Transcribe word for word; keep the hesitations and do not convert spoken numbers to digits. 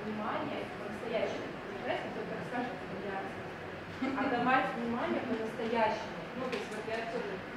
внимание по-настоящему. Знаете, только расскажет, что реакция. А давать внимание по-настоящему. Ну, то есть вот я тоже